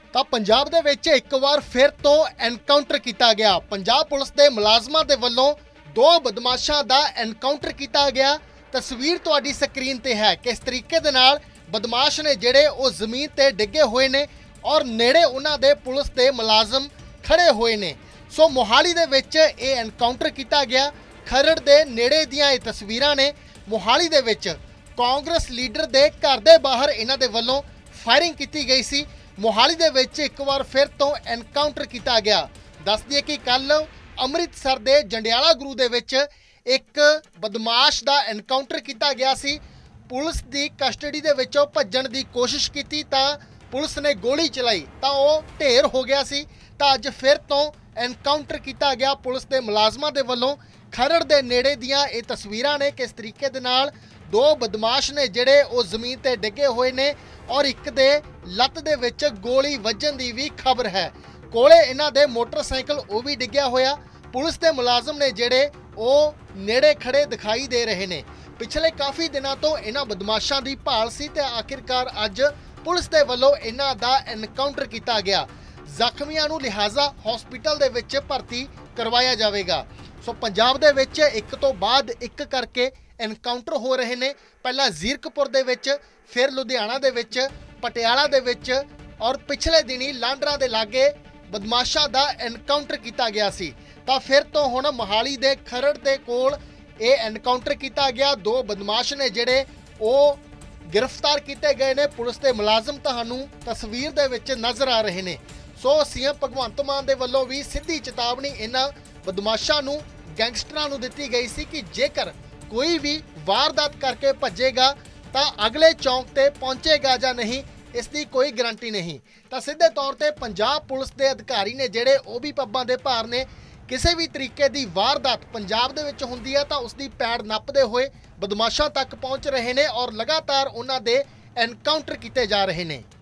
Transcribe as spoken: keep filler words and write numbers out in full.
ਤਾਂ ਪੰਜਾਬ ਦੇ ਵਿੱਚ ਇੱਕ ਵਾਰ ਫਿਰ ਤੋਂ ਐਨਕਾਊਂਟਰ ਕੀਤਾ ਗਿਆ। ਪੰਜਾਬ ਪੁਲਿਸ ਦੇ ਮੁਲਾਜ਼ਮਾਂ ਦੇ ਵੱਲੋਂ ਦੋ ਬਦਮਾਸ਼ਾਂ ਦਾ ਐਨਕਾਊਂਟਰ ਕੀਤਾ ਗਿਆ। ਤਸਵੀਰ ਤੁਹਾਡੀ ਸਕਰੀਨ ਤੇ ਹੈ। ਕਿਸ ਤਰੀਕੇ ਦੇ ਨਾਲ ਬਦਮਾਸ਼ ਨੇ ਜਿਹੜੇ ਉਹ ਜ਼ਮੀਨ ਤੇ ਡਿੱਗੇ ਹੋਏ ਨੇ ਔਰ ਨੇੜੇ ਉਹਨਾਂ ਦੇ ਪੁਲਿਸ ਦੇ ਮੁਲਾਜ਼ਮ ਖੜੇ ਹੋਏ ਨੇ। ਸੋ ਮੋਹਾਲੀ ਦੇ ਵਿੱਚ ਇਹ ਐਨਕਾਊਂਟਰ ਕੀਤਾ ਗਿਆ। ਖਰੜ ਦੇ ਨੇੜੇ ਦੀਆਂ ਇਹ ਤਸਵੀਰਾਂ ਨੇ। ਮੋਹਾਲੀ ਦੇ ਵਿੱਚ ਕਾਂਗਰਸ ਲੀਡਰ ਦੇ ਘਰ ਦੇ ਬਾਹਰ ਇਹਨਾਂ ਦੇ ਵੱਲੋਂ ਫਾਇਰਿੰਗ ਕੀਤੀ ਗਈ ਸੀ। ਮੋਹਾਲੀ ਦੇ ਵਿੱਚ ਇੱਕ ਵਾਰ ਫਿਰ ਤੋਂ ਐਨਕਾਊਂਟਰ ਕੀਤਾ ਗਿਆ। ਦੱਸ ਦਈਏ ਕਿ ਕੱਲ ਅੰਮ੍ਰਿਤਸਰ ਦੇ ਜੰਡਿਆਲਾ ਗੁਰੂ ਦੇ ਵਿੱਚ ਇੱਕ ਬਦਮਾਸ਼ ਦਾ ਐਨਕਾਊਂਟਰ ਕੀਤਾ ਗਿਆ ਸੀ। ਪੁਲਿਸ ਦੀ ਕਸਟਡੀ ਦੇ ਵਿੱਚੋਂ ਭੱਜਣ ਦੀ ਕੋਸ਼ਿਸ਼ ਕੀਤੀ ਤਾਂ ਪੁਲਿਸ ਨੇ ਗੋਲੀ ਚਲਾਈ ਤਾਂ ਉਹ ਢੇਰ ਹੋ ਗਿਆ ਸੀ। ਤਾਂ ਅੱਜ ਫਿਰ ਤੋਂ ਐਨਕਾਊਂਟਰ ਕੀਤਾ ਗਿਆ ਪੁਲਿਸ ਦੇ ਮੁਲਾਜ਼ਮਾਂ ਦੇ ਵੱਲੋਂ। ਖਰੜ ਦੇ ਨੇੜੇ ਦੀਆਂ ਇਹ ਤਸਵੀਰਾਂ ਨੇ। ਕਿਸ ਤਰੀਕੇ ਦੇ ਨਾਲ ਦੋ ਬਦਮਾਸ਼ ਨੇ ਜਿਹੜੇ ਉਹ ਜ਼ਮੀਨ ਤੇ ਡਿੱਗੇ ਹੋਏ ਨੇ ਔਰ ਇੱਕ ਦੇ ਲੱਤ ਦੇ ਵਿੱਚ ਗੋਲੀ ਵੱਜਣ ਦੀ ਵੀ ਖਬਰ ਹੈ। ਕੋਲੇ ਇਹਨਾਂ ਦੇ ਮੋਟਰਸਾਈਕਲ ਉਹ ਵੀ ਡਿੱਗਿਆ ਹੋਇਆ। ਪੁਲਿਸ ਦੇ ਮੁਲਾਜ਼ਮ ਨੇ ਜਿਹੜੇ ਉਹ ਨੇੜੇ ਖੜੇ ਦਿਖਾਈ ਦੇ ਰਹੇ ਨੇ। ਪਿਛਲੇ ਕਾਫੀ ਦਿਨਾਂ ਤੋਂ ਇਹਨਾਂ ਬਦਮਾਸ਼ਾਂ ਦੀ ਭਾਲ ਸੀ ਤੇ ਆਖਿਰਕਾਰ ਅੱਜ ਪੁਲਿਸ ਦੇ ਵੱਲੋਂ ਇਹਨਾਂ ਦਾ ਐਨਕਾਊਂਟਰ ਕੀਤਾ ਗਿਆ। ਜ਼ਖਮੀਆਂ ਨੂੰ ਲਿਹਾਜ਼ਾ ਹਸਪੀਟਲ ਦੇ ਵਿੱਚ ਭਰਤੀ ਕਰਵਾਇਆ ਜਾਵੇਗਾ। ਸੋ ਪੰਜਾਬ ਦੇ ਵਿੱਚ ਇੱਕ ਤੋਂ ਬਾਅਦ ਇੱਕ ਕਰਕੇ ਐਨਕਾਊਂਟਰ ਹੋ ਰਹੇ ਨੇ। ਪਹਿਲਾਂ ਜ਼ੀਰਕਪੁਰ ਦੇ ਵਿੱਚ, ਫਿਰ ਲੁਧਿਆਣਾ ਦੇ ਵਿੱਚ, ਪਟਿਆਲਾ ਦੇ ਵਿੱਚ ਔਰ ਪਿਛਲੇ ਦਿਨੀ ਲਾਂਡਰਾ ਦੇ ਲਾਗੇ ਬਦਮਾਸ਼ਾਂ ਦਾ ਐਨਕਾਊਂਟਰ ਕੀਤਾ ਗਿਆ ਸੀ। ਤਾਂ ਫਿਰ ਤੋਂ ਹੁਣ ਮੋਹਾਲੀ ਦੇ ਖਰੜ ਦੇ ਕੋਲ ਇਹ ਐਨਕਾਊਂਟਰ ਕੀਤਾ ਗਿਆ। ਦੋ ਬਦਮਾਸ਼ ਨੇ ਜਿਹੜੇ ਉਹ ਗ੍ਰਿਫਤਾਰ ਕੀਤੇ ਗਏ ਨੇ। ਪੁਲਿਸ ਦੇ ਮੁਲਾਜ਼ਮ ਤੁਹਾਨੂੰ ਤਸਵੀਰ ਦੇ ਵਿੱਚ ਨਜ਼ਰ ਆ ਰਹੇ ਨੇ। ਸੋ ਸੀਐਮ ਭਗਵੰਤ ਮਾਨ ਦੇ ਵੱਲੋਂ ਵੀ ਸਿੱਧੀ ਚੇਤਾਵਨੀ ਇਹਨਾਂ ਬਦਮਾਸ਼ਾਂ ਨੂੰ, ਗੈਂਗਸਟਰਾਂ ਨੂੰ ਦਿੱਤੀ ਗਈ ਸੀ ਕਿ ਜੇਕਰ ਕੋਈ ਵੀ ਵਾਰਦਾਤ ਕਰਕੇ ਭੱਜੇਗਾ ਤਾਂ ਅਗਲੇ ਚੌਂਕ ਤੇ ਪਹੁੰਚੇਗਾ ਜਾਂ ਨਹੀਂ, ਇਸ ਦੀ ਕੋਈ ਗਾਰੰਟੀ ਨਹੀਂ। ਤਾਂ ਸਿੱਧੇ ਤੌਰ ਤੇ ਪੰਜਾਬ ਪੁਲਿਸ ਦੇ ਅਧਿਕਾਰੀ ਨੇ ਜਿਹੜੇ ਉਹ ਵੀ ਪੱਬਾਂ ਦੇ ਭਾਰ ਨੇ। ਕਿਸੇ ਵੀ ਤਰੀਕੇ ਦੀ ਵਾਰਦਾਤ ਪੰਜਾਬ ਦੇ ਵਿੱਚ ਹੁੰਦੀ ਹੈ ਤਾਂ ਉਸ ਦੀ ਪੈੜ ਨੱਪਦੇ ਹੋਏ ਬਦਮਾਸ਼ਾਂ ਤੱਕ ਪਹੁੰਚ ਰਹੇ ਨੇ ਔਰ ਲਗਾਤਾਰ ਉਹਨਾਂ ਦੇ ਐਨਕਾਊਂਟਰ ਕੀਤੇ ਜਾ ਰਹੇ ਨੇ।